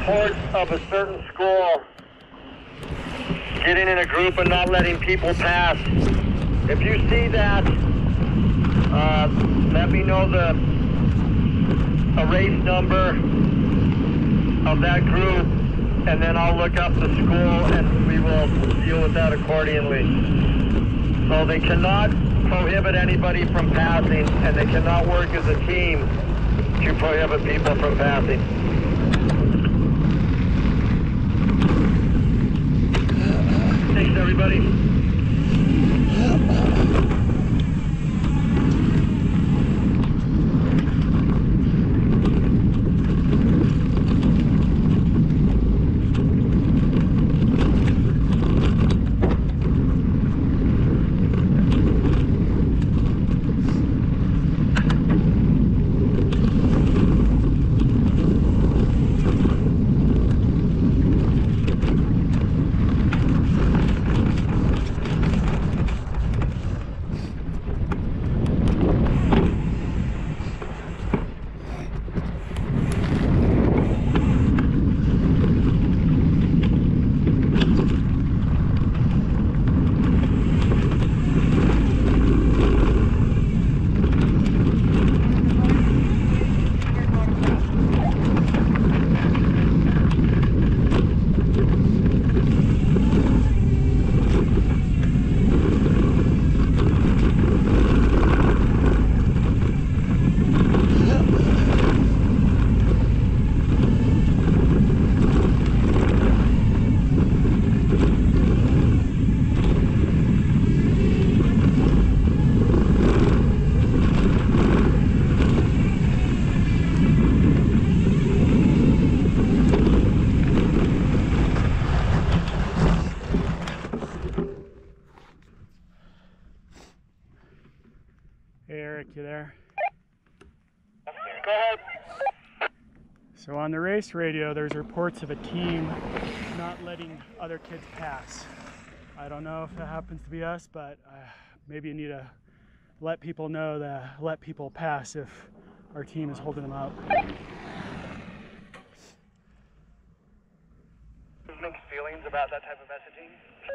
reports of a certain school getting in a group and not letting people pass. If you see that, let me know the erase number of that group, and then I'll look up the school and we will deal with that accordingly. So they cannot prohibit anybody from passing, and they cannot work as a team to prohibit people from passing. Thanks, everybody. Hey Eric, you there? Go ahead. So on the race radio, there's reports of a team not letting other kids pass. I don't know if it happens to be us, but maybe you need to let people know to let people pass if our team is holding them out. Mixed feelings about that type of messaging.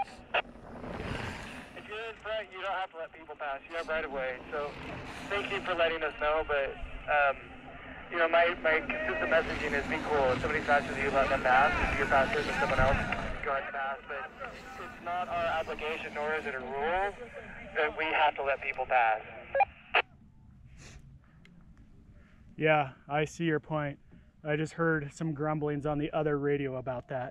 If you're in front, you don't have to let people pass. You have right of way. So thank you for letting us know. But you know, my consistent messaging is be cool. If somebody passes you, let them pass. If you're faster than someone else, go ahead and pass. But it's not our obligation, nor is it a rule, that we have to let people pass. Yeah, I see your point. I just heard some grumblings on the other radio about that.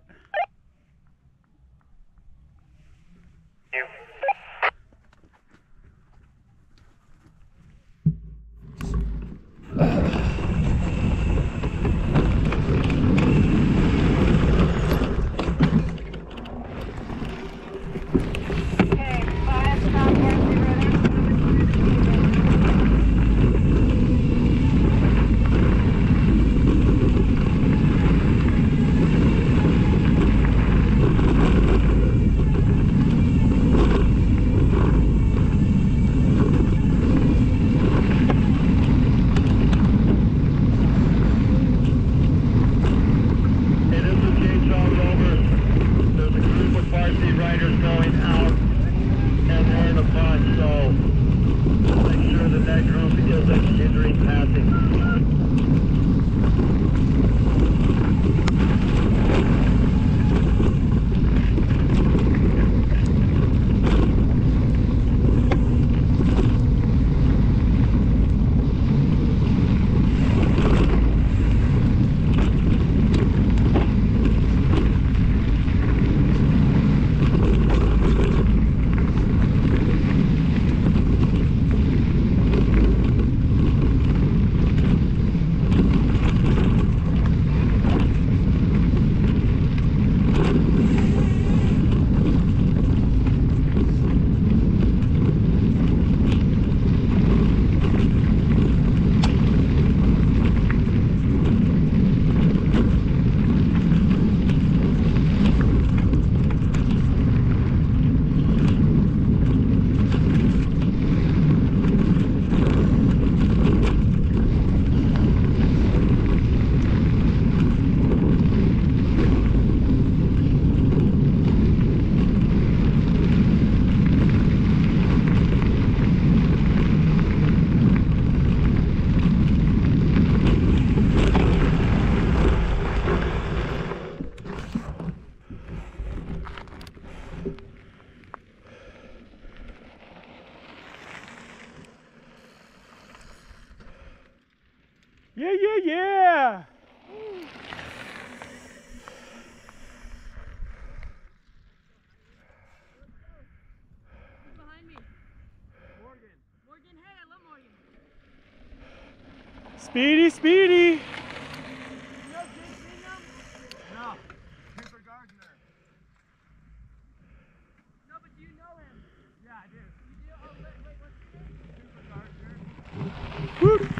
Yeah, yeah, yeah. Behind me. Morgan, hey, I love Morgan. Speedy, speedy. You know Jake Bingham? No. Cooper Gardner. No, but do you know him? Yeah, I do. You do? Oh, wait, what's his name? Cooper Gardner. Woo.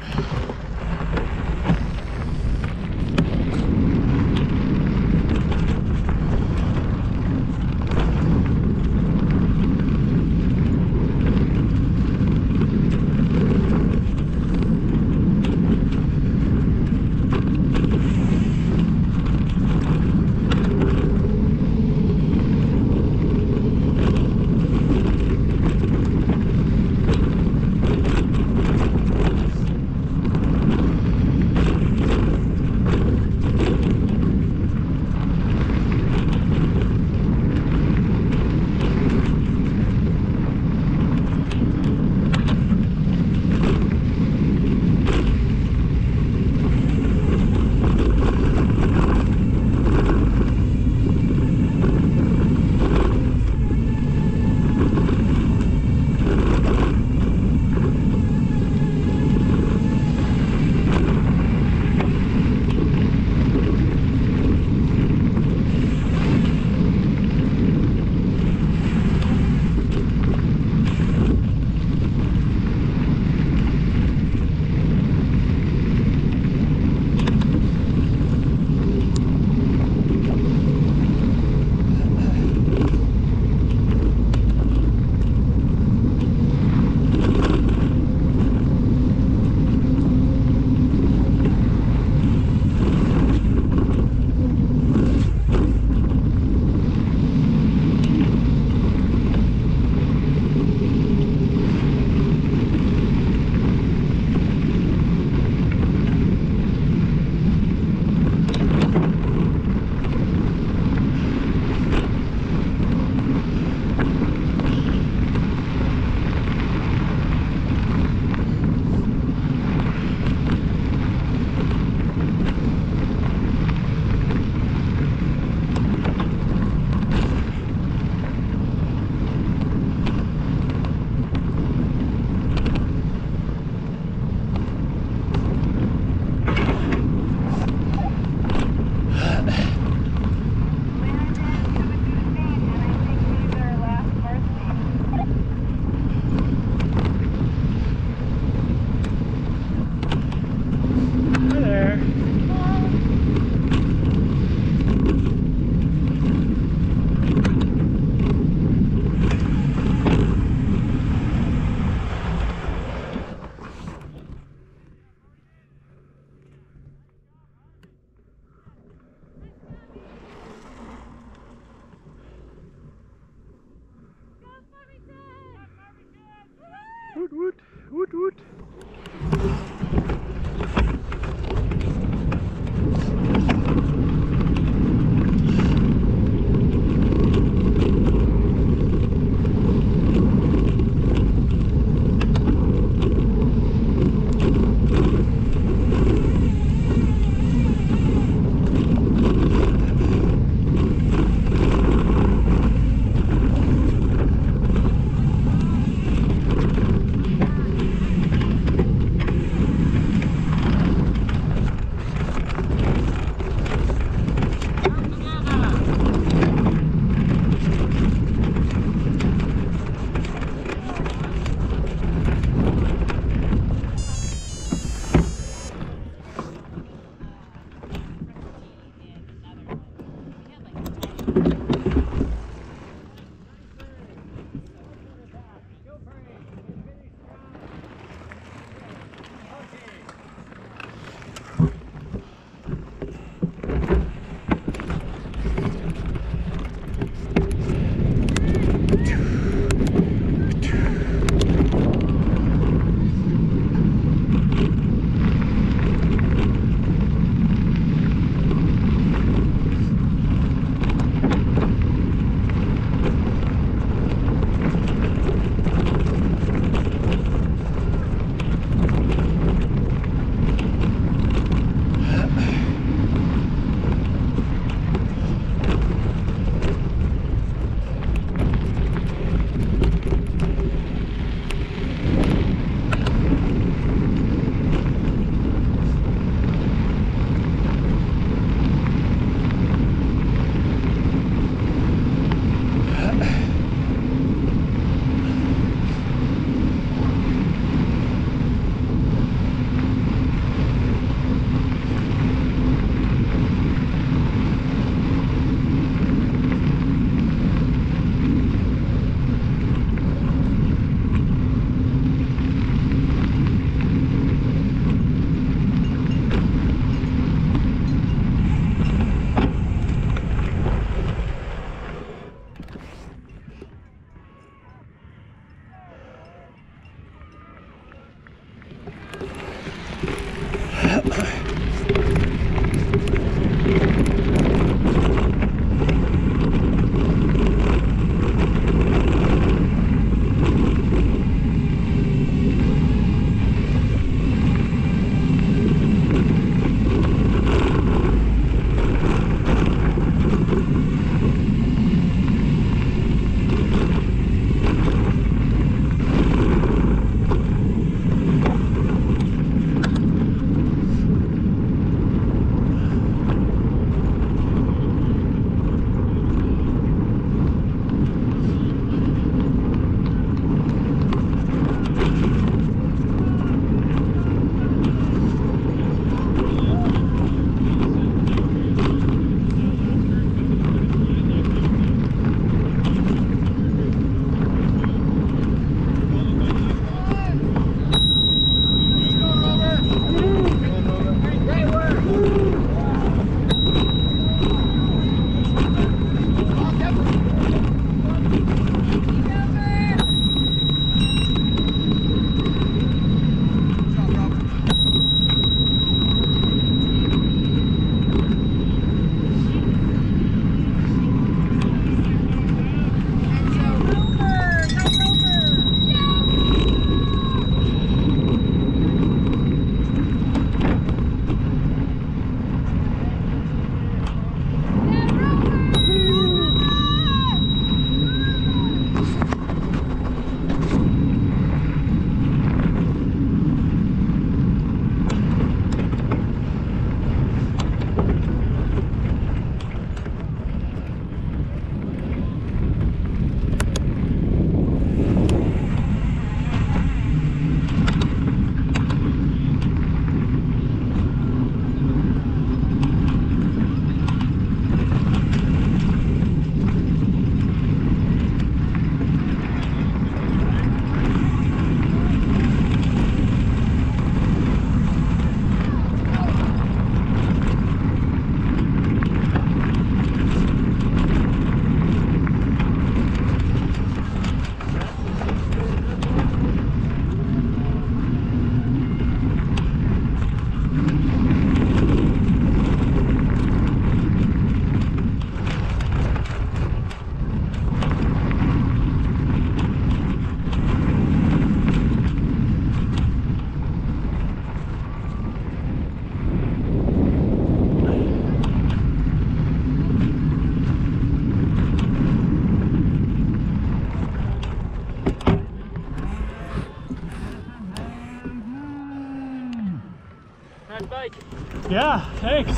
Rad bike. Yeah, thanks.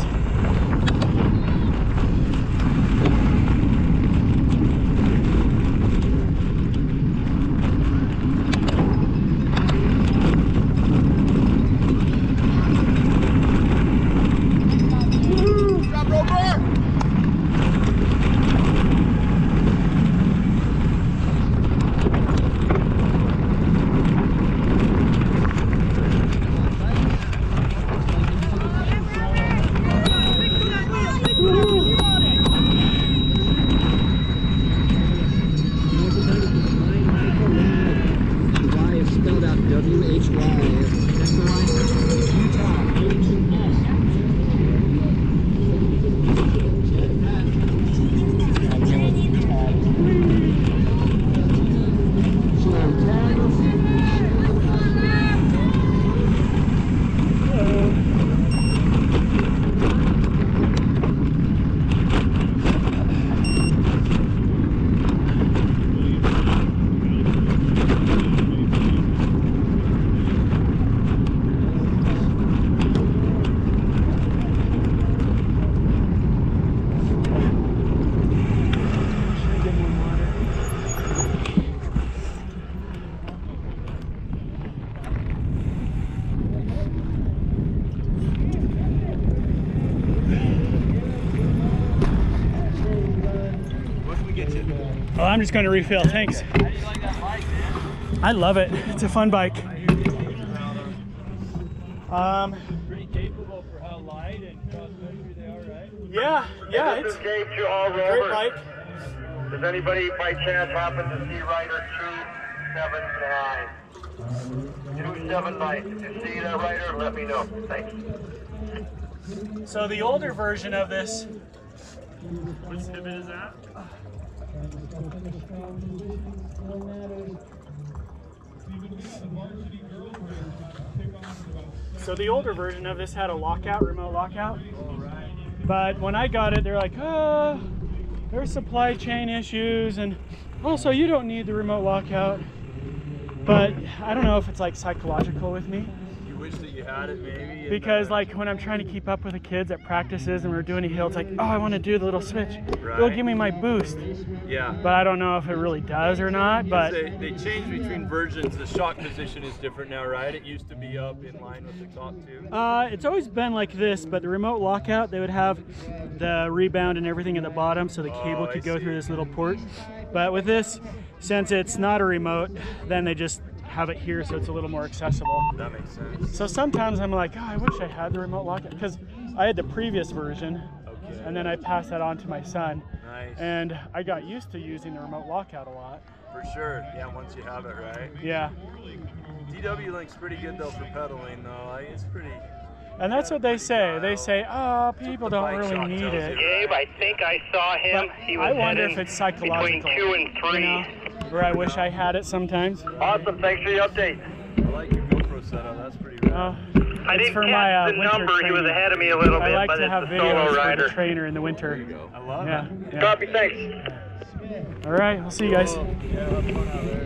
Oh, I'm just going to refill. Thanks. How do you like that bike, man? I love it. It's a fun bike. Pretty capable for how light and cross country they are, right? Yeah, This it's is Dave to all a great rovers. bike. Does anybody by chance happen to see Rider 279? 279. If you see that rider, let me know. Thanks. So the older version of this, What snippet is that? so the older version of this had a lockout, remote lockout. But when I got it, they're like, oh, there's supply chain issues, and also you don't need the remote lockout. But I don't know if it's like psychological with me. You wish that you had it, maybe. Because like when I'm trying to keep up with the kids at practices and we're doing a hill, it's like, oh, I want to do the little switch. It'll give me my boost. Yeah. But I don't know if it really does or not. But They changed between versions. The shock position is different now, right? It used to be up in line with the top two. it's always been like this, but the remote lockout, they would have the rebound and everything at the bottom so the cable I could go see. through this little port. But with this, since it's not a remote, then they just have it here so it's a little more accessible. That makes sense. So sometimes I'm like, oh, I wish I had the remote lockout, because I had the previous version, Okay. and then I passed that on to my son, Nice. and I got used to using the remote lockout a lot. For sure. Yeah, once you have it, right? Yeah, DW Link's pretty good though for pedaling though. It's pretty. and that's what they say. They say, oh, people the don't bike really shop need tells it. you. Gabe, I think I saw him. But He was I wonder heading if it's psychological, between 2 and 3. you know, where I wish I had it sometimes. Awesome. Thanks for the update. I like your GoPro setup. That's pretty rad. I It's didn't for catch my the winter number. He was training. ahead of me a little I bit, like but to it's have a videos solo for rider. the trainer in the winter. I love Yeah, it. yeah. Copy. Thanks. All right, I'll see you guys. Yeah, have fun out there.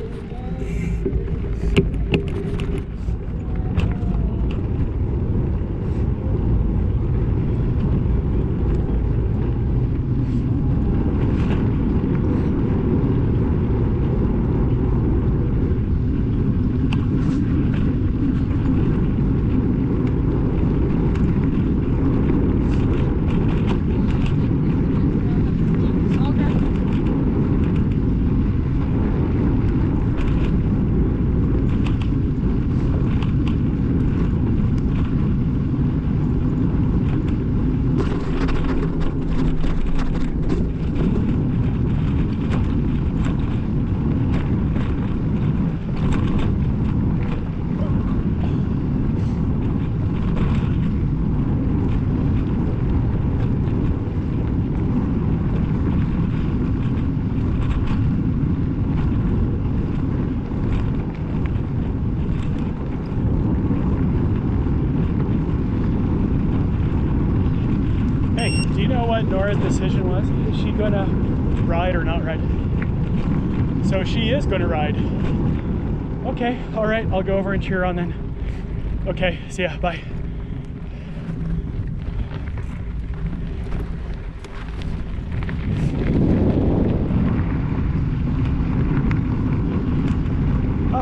Hey, do you know what Nora's decision was? Is she gonna ride or not ride? So she is gonna ride. Okay, all right, I'll go over and cheer on then. Okay, see ya, bye.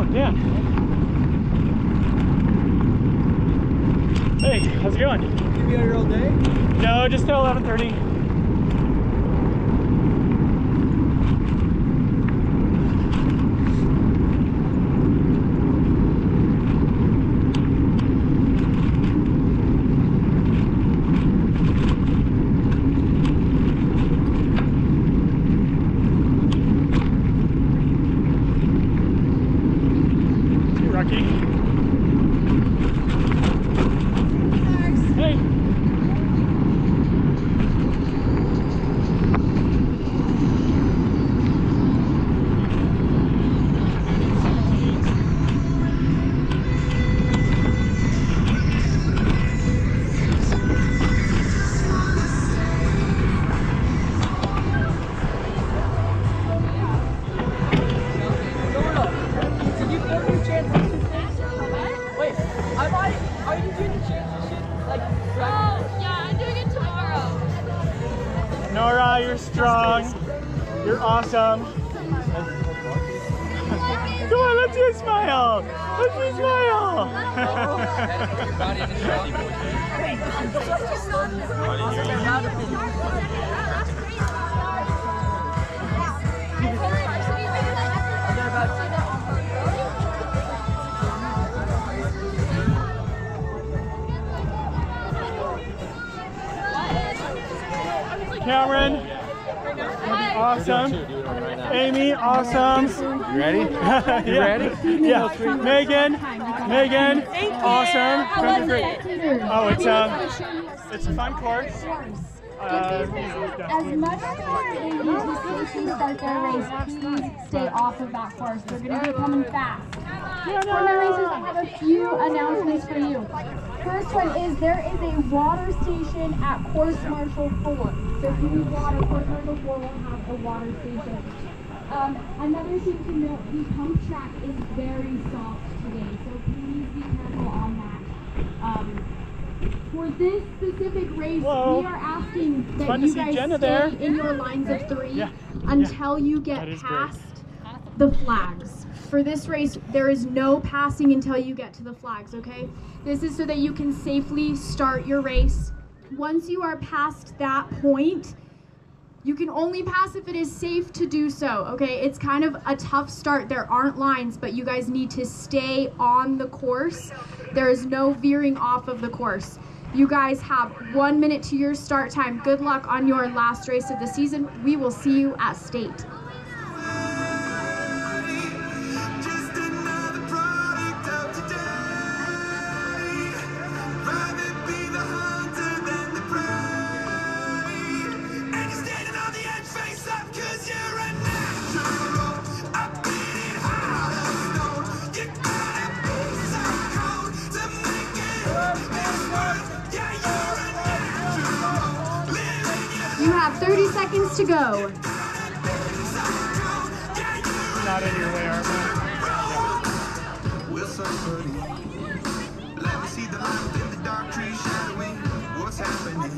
Oh, Dan. Hey, how's it going? You be out here all day? No, just till 11:30. Hey. Are you doing the championship? Like, oh, yeah, I'm doing it tomorrow. Nora, you're strong. You're awesome. Come on, let's see a smile. Let's see a smile. Cameron, awesome. Amy, awesome. You ready? You ready? Yeah. Megan, awesome. Oh, it's a fun course. As much as they usually start their race, please stay off of that course. They're going to be coming fast. For my racers, I have a few announcements for you. First one is there is a water station at Course Marshal 4. So if you need water, Course Marshal 4 will have a water station. Another thing to note, the pump track is very soft today, so please be careful on that. For this specific race, Whoa. we are asking that Fun you to see guys Jenna stay there. in your lines of 3 Yeah. until you That get is past the flags. For this race, there is no passing until you get to the flags, okay? This is so that you can safely start your race. Once you are past that point, you can only pass if it is safe to do so, okay? It's kind of a tough start. There aren't lines, but you guys need to stay on the course. There is no veering off of the course. You guys have 1 minute to your start time. Good luck on your last race of the season. We will see you at state. You have 30 seconds to go. Not in your way, aren't we? We're so pretty. Let me see the light in the dark trees shadowing. What's happening?